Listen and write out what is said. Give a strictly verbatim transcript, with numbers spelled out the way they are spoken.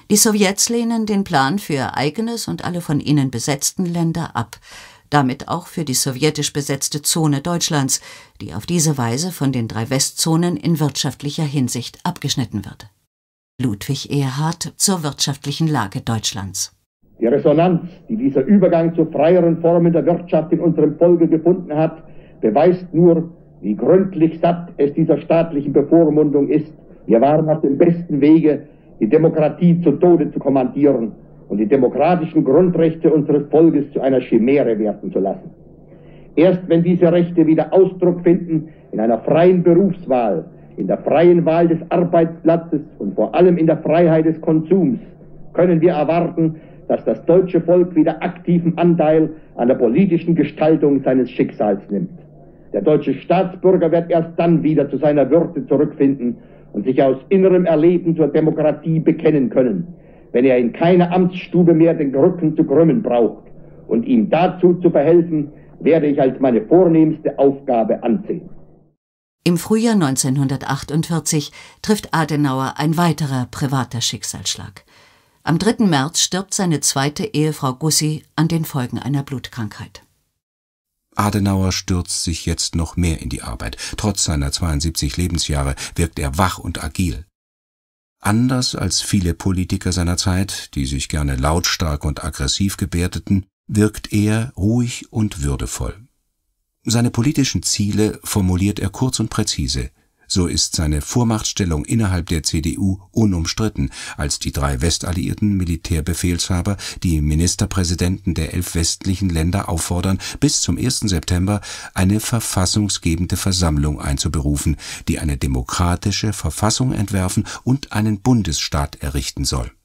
Die Sowjets lehnen den Plan für ihr eigenes und alle von ihnen besetzten Länder ab, damit auch für die sowjetisch besetzte Zone Deutschlands, die auf diese Weise von den drei Westzonen in wirtschaftlicher Hinsicht abgeschnitten wird. Ludwig Erhard zur wirtschaftlichen Lage Deutschlands. Die Resonanz, die dieser Übergang zu freieren Formen der Wirtschaft in unserem Volke gefunden hat, beweist nur, wie gründlich satt es dieser staatlichen Bevormundung ist. Wir waren auf dem besten Wege, die Demokratie zu Tode zu kommandieren und die demokratischen Grundrechte unseres Volkes zu einer Chimäre werden zu lassen. Erst wenn diese Rechte wieder Ausdruck finden in einer freien Berufswahl, in der freien Wahl des Arbeitsplatzes und vor allem in der Freiheit des Konsums, können wir erwarten, dass das deutsche Volk wieder aktiven Anteil an der politischen Gestaltung seines Schicksals nimmt. Der deutsche Staatsbürger wird erst dann wieder zu seiner Würde zurückfinden und sich aus innerem Erleben zur Demokratie bekennen können, wenn er in keiner Amtsstube mehr den Rücken zu krümmen braucht. Und ihm dazu zu verhelfen, werde ich als meine vornehmste Aufgabe ansehen. Im Frühjahr neunzehnhundertachtundvierzig trifft Adenauer ein weiterer privater Schicksalsschlag. Am dritten März stirbt seine zweite Ehefrau Gussi an den Folgen einer Blutkrankheit. Adenauer stürzt sich jetzt noch mehr in die Arbeit. Trotz seiner zweiundsiebzig Lebensjahre wirkt er wach und agil. Anders als viele Politiker seiner Zeit, die sich gerne lautstark und aggressiv gebärdeten, wirkt er ruhig und würdevoll. Seine politischen Ziele formuliert er kurz und präzise. So ist seine Vormachtstellung innerhalb der C D U unumstritten, als die drei westalliierten Militärbefehlshaber die Ministerpräsidenten der elf westlichen Länder auffordern, bis zum ersten September eine verfassungsgebende Versammlung einzuberufen, die eine demokratische Verfassung entwerfen und einen Bundesstaat errichten soll.